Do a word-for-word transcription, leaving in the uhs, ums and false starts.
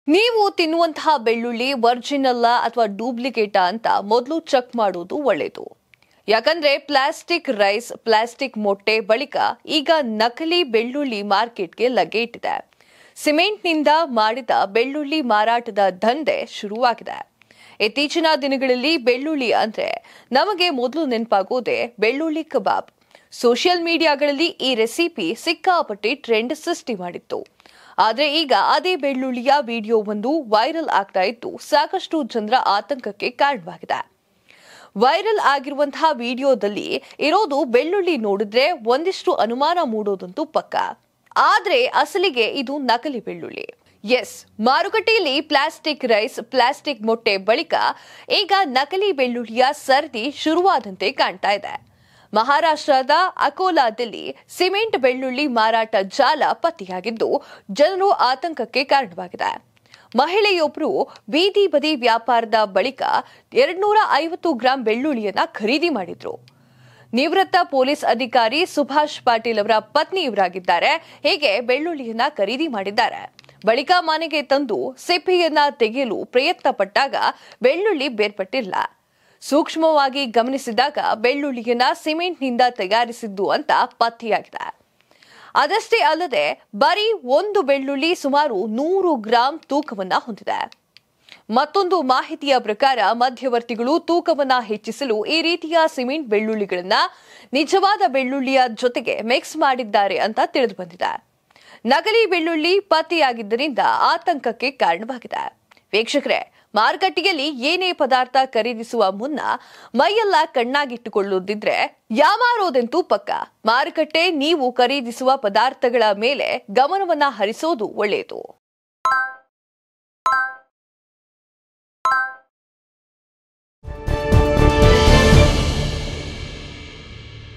ನೀವು ತಿನ್ನುವಂತಹ ಬೆಳ್ಳುಳ್ಳಿ ಒರಿಜಿನಲ್ ಅಥವಾ ಡೂಪ್ಲಿಕೇಟ್ ಅಂತ ಮೊದಲು ಚೆಕ್ ಮಾಡೋದು ಒಳ್ಳೆಯದು. ಯಾಕಂದ್ರೆ ಪ್ಲಾಸ್ಟಿಕ್ ರೈಸ್, ಪ್ಲಾಸ್ಟಿಕ್ ಮೊಟ್ಟೆ ಬಳಿಕ ಈಗ ನಕಲಿ ಬೆಳ್ಳುಳ್ಳಿ ಮಾರ್ಕೆಟ್ಗೆ ಲಗ್ಗೆ ಇಟ್ಟಿದೆ. ಸಿಮೆಂಟ್ನಿಂದ ಮಾಡಿದ ಬೆಳ್ಳುಳ್ಳಿ ಮಾರಾಟದ ದಂಧೆ ಶುರುವಾಗಿದೆ. ಇತ್ತೀಚಿನ ದಿನಗಳಲ್ಲಿ ಬೆಳ್ಳುಳ್ಳಿ ಅಂದ್ರೆ ನಮಗೆ ಮೊದಲು ನೆನಪಾಗೋದೇ ಬೆಳ್ಳುಳ್ಳಿ ಕಬಾಬ್. ಸೋಷಿಯಲ್ ಮೀಡಿಯಾಗಳಲ್ಲಿ ಈ ರೆಸಿಪಿ ಸಿಕ್ಕಾಪಟ್ಟೆ ಟ್ರೆಂಡ್ ಸೃಷ್ಟಿ ಮಾಡಿತ್ತು. ಆದರೆ ಈಗ ಅದೇ ಬೆಳ್ಳುಳ್ಳಿಯ ವಿಡಿಯೋವೊಂದು ವೈರಲ್ ಆಗ್ತಾ ಇದ್ದು ಸಾಕಷ್ಟು ಜನರ ಆತಂಕಕ್ಕೆ ಕಾರಣವಾಗಿದೆ. ವೈರಲ್ ಆಗಿರುವಂತಹ ವಿಡಿಯೋದಲ್ಲಿ ಇರೋದು ಬೆಳ್ಳುಳ್ಳಿ ನೋಡಿದ್ರೆ ಒಂದಿಷ್ಟು ಅನುಮಾನ ಮೂಡೋದಂತೂ ಪಕ್ಕ. ಆದ್ರೆ ಅಸಲಿಗೆ ಇದು ನಕಲಿ ಬೆಳ್ಳುಳ್ಳಿ. ಎಸ್, ಮಾರುಕಟ್ಟೆಯಲ್ಲಿ ಪ್ಲಾಸ್ಟಿಕ್ ರೈಸ್, ಪ್ಲಾಸ್ಟಿಕ್ ಮೊಟ್ಟೆ ಬಳಿಕ ಈಗ ನಕಲಿ ಬೆಳ್ಳುಳ್ಳಿಯ ಸರದಿ ಶುರುವಾದಂತೆ ಕಾಣ್ತಾ ಇದೆ. ಮಹಾರಾಷ್ಟ್ರದ ಅಕೋಲಾದಲ್ಲಿ ಸಿಮೆಂಟ್ ಬೆಳ್ಳುಳ್ಳಿ ಮಾರಾಟ ಜಾಲ ಪತ್ತೆಯಾಗಿದ್ದು ಜನರು ಆತಂಕಕ್ಕೆ ಕಾರಣವಾಗಿದೆ. ಮಹಿಳೆಯೊಬ್ಬರು ಬೀದಿ ಬದಿ ವ್ಯಾಪಾರದ ಬಳಿಕ ಎರಡ್ನೂರ ಐವತ್ತು ಗ್ರಾಂ ಬೆಳ್ಳುಳ್ಳಿಯನ್ನ ಖರೀದಿ ಮಾಡಿದ್ರು. ನಿವೃತ್ತ ಪೊಲೀಸ್ ಅಧಿಕಾರಿ ಸುಭಾಷ್ ಪಾಟೀಲ್ ಅವರ ಪತ್ನಿ ಇವರಾಗಿದ್ದಾರೆ. ಹೀಗೆ ಬೆಳ್ಳುಳ್ಳಿಯನ್ನ ಖರೀದಿ ಮಾಡಿದ್ದಾರೆ. ಬಳಿಕ ಮನೆಗೆ ತಂದು ಸಿಪ್ಪೆಯನ್ನ ತೆಗೆಯಲು ಪ್ರಯತ್ನ ಪಟ್ಟಾಗ ಬೆಳ್ಳುಳ್ಳಿ ಬೇರ್ಪಟ್ಟಿಲ್ಲ. ಸೂಕ್ಷ್ಮವಾಗಿ ಗಮನಿಸಿದಾಗ ಬೆಳ್ಳುಳ್ಳಿಯನ್ನ ಸಿಮೆಂಟ್ನಿಂದ ತಯಾರಿಸಿದ್ದು ಅಂತ ಪತ್ತೆಯಾಗಿದೆ. ಅದಷ್ಟೇ ಅಲ್ಲದೆ ಬರೀ ಒಂದು ಬೆಳ್ಳುಳ್ಳಿ ಸುಮಾರು ನೂರು ಗ್ರಾಂ ತೂಕವನ್ನ ಹೊಂದಿದೆ. ಮತ್ತೊಂದು ಮಾಹಿತಿಯ ಪ್ರಕಾರ ಮಧ್ಯವರ್ತಿಗಳು ತೂಕವನ್ನ ಹೆಚ್ಚಿಸಲು ಈ ರೀತಿಯ ಸಿಮೆಂಟ್ ಬೆಳ್ಳುಳ್ಳಿಗಳನ್ನ ನಿಜವಾದ ಬೆಳ್ಳುಳ್ಳಿಯ ಜೊತೆಗೆ ಮಿಕ್ಸ್ ಮಾಡಿದ್ದಾರೆ ಅಂತ ತಿಳಿದು ಬಂದಿದೆ. ನಕಲಿ ಬೆಳ್ಳುಳ್ಳಿ ಪತ್ತೆಯಾಗಿದ್ದರಿಂದ ಆತಂಕಕ್ಕೆ ಕಾರಣವಾಗಿದೆ. ವೀಕ್ಷಕರೇ, ಮಾರುಕಟ್ಟೆಯಲ್ಲಿ ಏನೇ ಪದಾರ್ಥ ಖರೀದಿಸುವ ಮುನ್ನ ಮೈಯೆಲ್ಲ ಕಣ್ಣಾಗಿಟ್ಟುಕೊಳ್ಳುತ್ತಿದ್ರೆ ಯಾಮಾರೋದಂತೂ ಪಕ್ಕ. ಮಾರುಕಟ್ಟೆ ನೀವು ಖರೀದಿಸುವ ಪದಾರ್ಥಗಳ ಮೇಲೆ ಗಮನವನ್ನ ಹರಿಸೋದು ಒಳ್ಳೆಯದು.